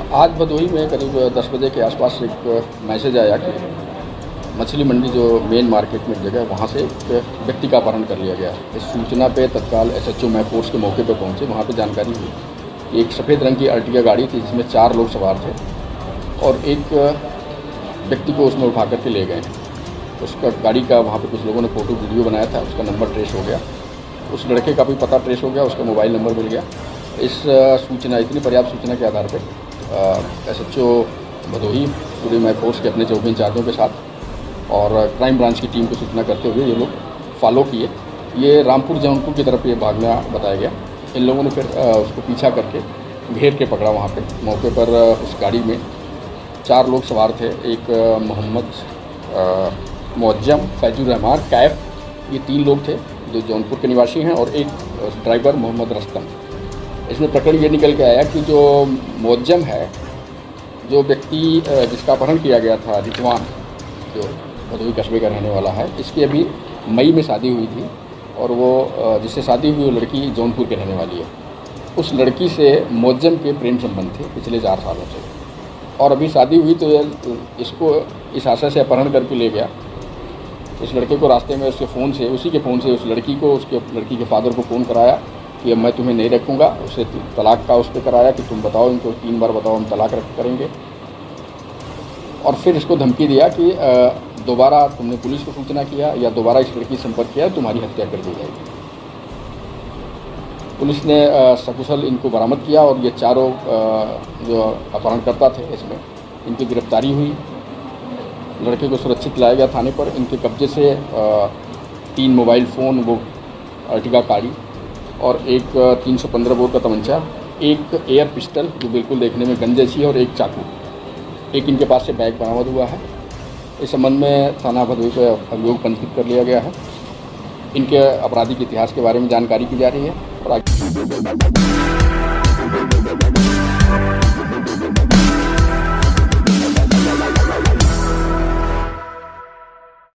आज भदोही में करीब 10 बजे के आसपास एक मैसेज आया कि मछली मंडी जो मेन मार्केट में जगह है वहाँ से एक व्यक्ति का अपहरण कर लिया गया। इस सूचना पे तत्काल एसएचओ मैं फोर्स के मौके पे पहुँचे। वहाँ पे जानकारी हुई एक सफ़ेद रंग की अर्टिगा गाड़ी थी जिसमें 4 लोग सवार थे और एक व्यक्ति को उसमें उठा करके ले गए। उसका गाड़ी का वहाँ पे कुछ लोगों ने फ़ोटो वीडियो बनाया था, उसका नंबर ट्रेस हो गया, उस लड़के का भी पता ट्रेस हो गया, उसका मोबाइल नंबर मिल गया। इस सूचना, इतनी पर्याप्त सूचना के आधार पर एसएचओ भदोही पूरी मैं फोर्स के अपने चौकी इंचार्जों के साथ और क्राइम ब्रांच की टीम को सूचना करते हुए ये लोग फॉलो किए। ये रामपुर जौनपुर की तरफ ये भागना बताया गया। इन लोगों ने फिर उसको पीछा करके घेर के पकड़ा। वहाँ पे मौके पर उस गाड़ी में 4 लोग सवार थे। एक मोहम्मद मुअज्जम, फैजुर रहमान, कैफ, ये 3 लोग थे जो जौनपुर के निवासी हैं और एक ड्राइवर मोहम्मद रस्तम। इसमें प्रकरण ये निकल के आया कि जो मुअज्जम है, जो व्यक्ति जिसका अपहरण किया गया था, रिजवान, जो भदोही कस्बे का रहने वाला है, इसकी अभी मई में शादी हुई थी और वो जिससे शादी हुई वो लड़की जौनपुर के रहने वाली है। उस लड़की से मुअज्जम के प्रेम संबंध थे पिछले 4 सालों से और अभी शादी हुई तो इसको इस आशा से अपहरण करके ले गया। इस लड़के को रास्ते में उसके फ़ोन से, उसी के फ़ोन से उस लड़की को, उसके लड़की के फादर को फ़ोन कराया कि अब मैं तुम्हें नहीं रखूँगा। उसे तलाक का उस पर कराया कि तुम बताओ इनको, 3 बार बताओ, हम तलाक करेंगे। और फिर इसको धमकी दिया कि दोबारा तुमने पुलिस को सूचना किया या दोबारा इस लड़की से संपर्क किया तुम्हारी हत्या कर दी जाएगी। पुलिस ने सकुशल इनको बरामद किया और ये चारों जो अपहरणकर्ता थे इसमें इनकी गिरफ्तारी हुई। लड़के को सुरक्षित लाया गया थाने पर। इनके कब्जे से 3 मोबाइल फ़ोन, वो अर्टिगा गाड़ी और एक 315 बोर का तमंचा, एक एयर पिस्टल जो बिल्कुल देखने में गन जैसी है और एक चाकू, एक इनके पास से बैग बरामद हुआ है। इस संबंध में थाना भदोही पे अभियोग पंजीकृत कर लिया गया है। इनके आपराधिक इतिहास के बारे में जानकारी की जा रही है और